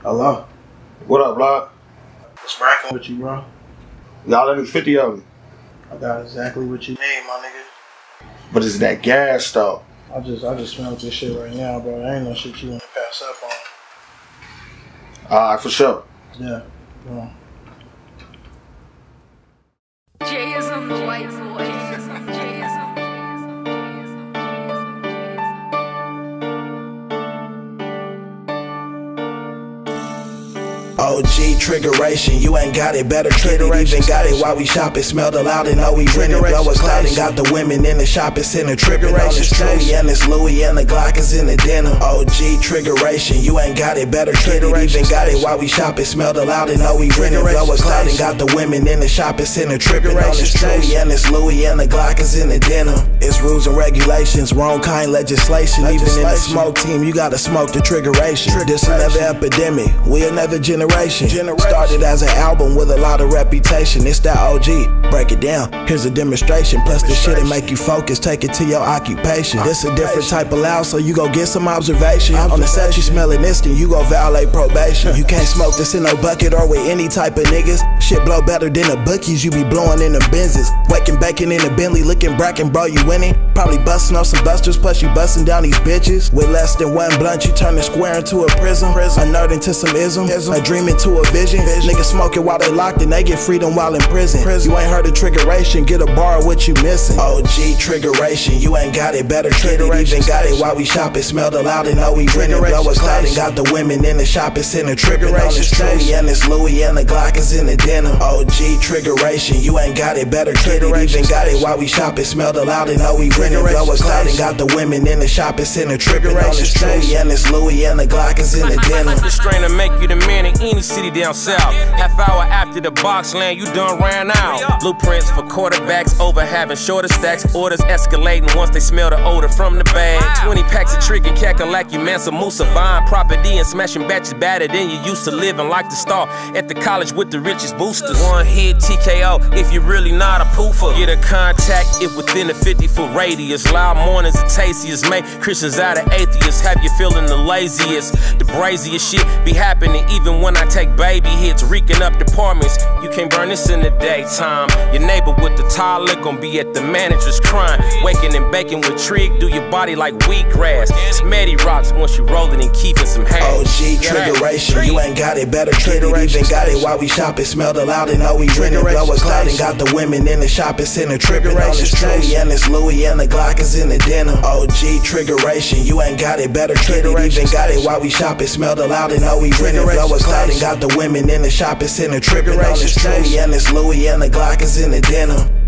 Hello? What up, Block? What's racking with you, bro? Y'all let me 50 of them. I got exactly what you need, my nigga. But it's that gas though. I just smelled this shit right now, bro. There ain't no shit you want to pass up on. Alright, for sure. Yeah. Yeah. Jay is on the white boy. Jay is on OG triggeration, you ain't got it, better treat it. Even got it while we shop it, smelled it loud and know we rented. Blow us cloud and got the women in the shop, it's in the triggeration. It's Chewy and it's Louis and the Glock is in the denim. OG triggeration, you ain't got it, better treat it. Even got it while we shop it, smelled it loud and know we rented. Blow us cloud and got the women in the shop, it's in the triggeration. It's Chewy and it's Louis and the Glock is in the denim. It's rules and regulations, wrong kind legislation. Even in the smoke team, you gotta smoke the triggeration. This another epidemic, we another generation. Started as an album with a lot of reputation. It's that OG, break it down, here's a demonstration. Plus the shit that make you focus, take it to your occupation. This a different type of loud, so you go get some observation. On the set you smelling this, then you go violate probation. You can't smoke this in no bucket or with any type of niggas. Shit blow better than the bookies, you be blowing in the Benzes. Waking bacon in the Bentley, looking bracken, bro, you winning. Probably busting off some busters, plus you busting down these bitches. With less than one blunt, you turn the square into a prison. A nerd into some ism, a dream into a vision. Niggas smoking while they locked and they get freedom while in prison. You ain't heard of triggeration, get a bar what you missing. OG triggeration, you ain't got it, better treat it. Even got it while we shop it, smelled it loud and know we rented. Blow us cloud and got the women in the shop, it's in the triggeration. It's Chewy and it's Louis and the Glock is in the denim. OG triggeration, you ain't got it, better treat it. Even got it while we shop it, smelled it loud and know we rented. Blow us cloud and got the women in the shop, it's in the triggeration. It's Chewy and it's Louis and the Glock is in the denim. The strain to make you the man in any city down south. Half hour after the box land, you done ran out. Blueprints for quarterbacks over having shorter stacks. Orders escalating once they smell the odor from the bag. 20 packs of trick and Kakalaki, Mansa Musa. Buying property and smashing batches better than you used to living like the star at the college with the richest boosters. One hit TKO if you're really not a poofer. Get a contact if within a 50-foot radius. Loud mornings the tastiest, make Christians out of atheists. Have you feeling the laziest? The braziest shit be happening even when I take baby hits, reeking up departments. You can't burn this in the daytime. Your neighbor with the toilet gon' be at the manager's crying. Waking and baking with trig, do your body like wheatgrass. Smetty rocks once you rollin' and keeping some hash. OG triggeration, you ain't got it, better treat it. Even got it while we shop it, smelled it loud and know we rented. Blow us cloud and got the women in the shop, it's in the triggeration. It's Chewy and it's Louis and the Glock is in the denim. OG triggeration, you ain't got it, better treat it. Even got it while we shop it, smelled it loud and know we rented. Blow us cloud and got the women in the shop, it's in the triggeration. It's Chewy and it's Louis and the Glock is in the denim.